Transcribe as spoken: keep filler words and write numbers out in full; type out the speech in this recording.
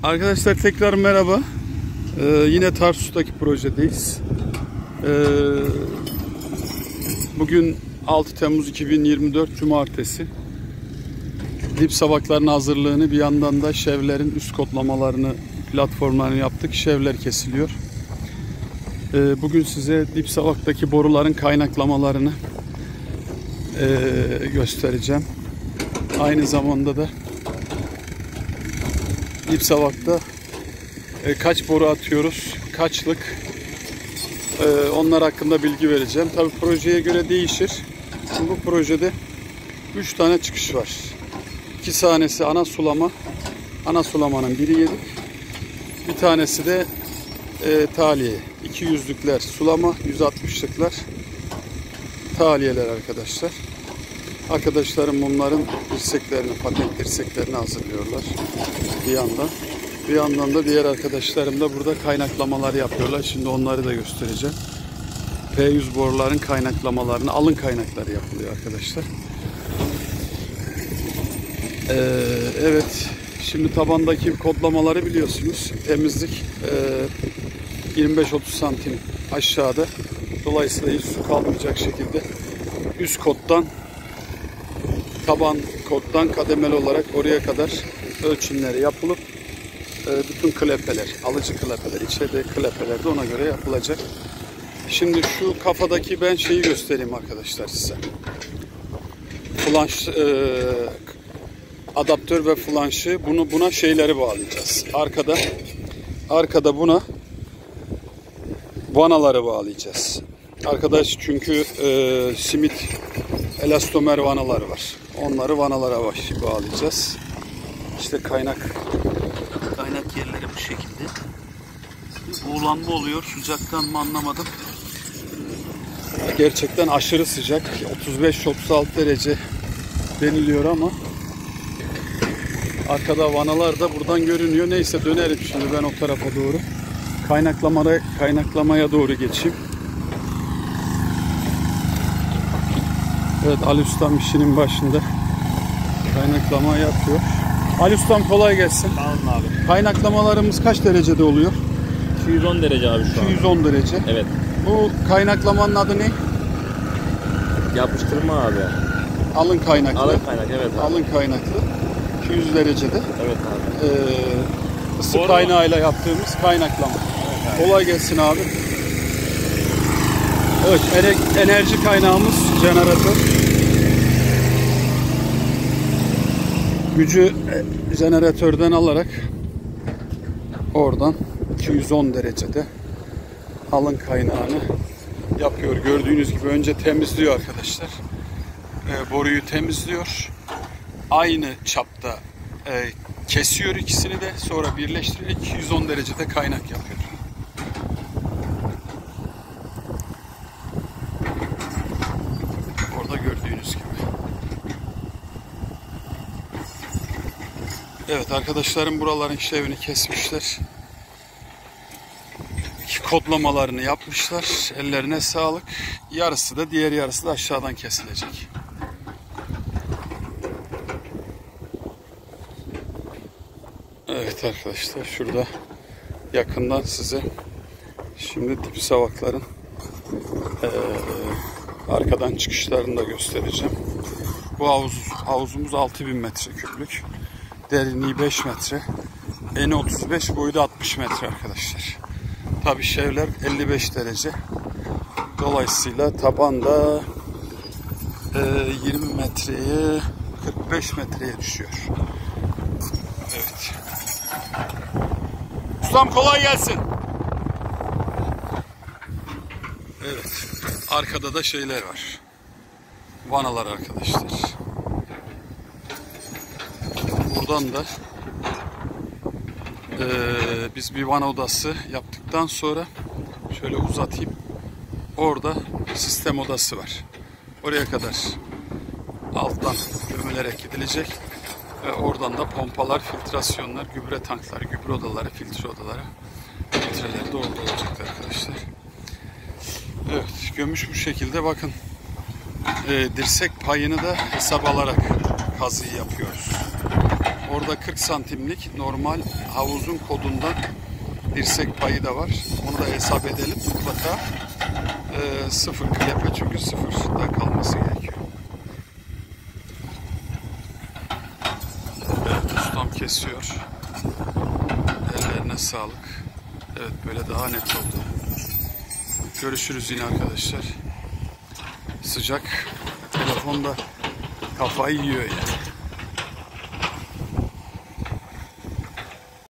Arkadaşlar tekrar merhaba. Ee, yine Tarsus'taki projedeyiz. Ee, bugün altı Temmuz iki bin yirmi dört Cumartesi. Dip savaklarının hazırlığını, bir yandan da şevlerin üst kodlamalarını, platformlarını yaptık. Şevler kesiliyor. Ee, bugün size dip savaktaki boruların kaynaklamalarını e, göstereceğim. Aynı zamanda da dip savakta e, kaç boru atıyoruz, kaçlık, e, onlar hakkında bilgi vereceğim. Tabii projeye göre değişir. Şimdi bu projede üç tane çıkış var. iki tanesi ana sulama, ana sulamanın biri yedik. Bir tanesi de e, tahliye. iki yüzlükler sulama, yüz altmışlıklar tahliyeler arkadaşlar. Arkadaşlarım bunların dirseklerini, patent dirseklerini hazırlıyorlar bir yandan. Bir yandan da diğer arkadaşlarım da burada kaynaklamalar yapıyorlar. Şimdi onları da göstereceğim. P yüz boruların kaynaklamalarını, alın kaynakları yapılıyor arkadaşlar. Ee, evet, şimdi tabandaki kodlamaları biliyorsunuz. Temizlik e, yirmi beş otuz santim aşağıda. Dolayısıyla hiç su kalmayacak şekilde üst koddan, taban koddan kademeli olarak oraya kadar ölçümleri yapılıp e, bütün klepeler, alıcı klepeler, içeride klepeler de ona göre yapılacak. Şimdi şu kafadaki ben şeyi göstereyim arkadaşlar size. Flanş, e, adaptör ve flanşı, bunu buna şeyleri bağlayacağız. Arkada, arkada buna vanaları bağlayacağız. Arkadaş çünkü e, simit elastomer vanaları var. Onları vanalara bağlayacağız. İşte kaynak kaynak yerleri bu şekilde. Buğulanma oluyor. Sıcaktan mı anlamadım. Gerçekten aşırı sıcak. otuz beş otuz altı derece deniliyor ama arkada vanalar da buradan görünüyor. Neyse dönerim şimdi ben o tarafa doğru. Kaynaklamaya, kaynaklamaya doğru geçeyim. Evet, Ali Ustam işinin başında kaynaklama yapıyor. Ali Ustam kolay gelsin. Sağ olun abi. Kaynaklamalarımız kaç derecede oluyor? iki yüz on derece abi şu an. iki yüz on derece. Evet. Bu kaynaklamanın adı ne? Yapıştırma abi. Alın kaynaklı. Alın kaynak, evet abi. Alın kaynaklı. iki yüz derecede. Evet abi. Ee, ısı Doğru. kaynağıyla yaptığımız kaynaklama. Evet abi. Kolay gelsin abi. Evet, enerji kaynağımız jeneratör. Gücü jeneratörden alarak oradan iki yüz on derecede alın kaynağını yapıyor. Gördüğünüz gibi önce temizliyor arkadaşlar. E, boruyu temizliyor. Aynı çapta e, kesiyor ikisini de, sonra birleştirerek iki yüz on derecede kaynak yapıyor. Orada gördüğünüz gibi. Evet, arkadaşlarım buraların şevini kesmişler. Kodlamalarını yapmışlar. Ellerine sağlık. Yarısı da, diğer yarısı da aşağıdan kesilecek. Evet arkadaşlar, şurada yakından size şimdi dip savakların ee, arkadan çıkışlarını da göstereceğim. Bu havuz, havuzumuz altı bin metreküplük. Derinliği beş metre. Eni otuz beş, boyu da altmış metre arkadaşlar. Tabii şevler elli beş derece. Dolayısıyla tabanda e, yirmi metreye, kırk beş metreye düşüyor. Evet. Ustam kolay gelsin. Evet. Arkada da şeyler var. Vanalar arkadaşlar. Buradan da e, biz bir vana odası yaptıktan sonra şöyle uzatayım. Orada sistem odası var. Oraya kadar alttan gömülerek gidilecek. Ve oradan da pompalar, filtrasyonlar, gübre tankları, gübre odaları, filtre odaları, filtreler de orada olacak arkadaşlar. Evet, gömüş bu şekilde. Bakın e, dirsek payını da hesap alarak kazıyı yapıyoruz. Orada Orada kırk santimlik normal havuzun kodundan dirsek payı da var. Onu da hesap edelim. Mutlaka e, sıfır klepe, çünkü sıfırda kalması gerekiyor. Evet, ustam kesiyor. Ellerine sağlık. Evet, böyle daha net oldu. Görüşürüz yine arkadaşlar. Sıcak. Telefonda kafayı yiyor yani.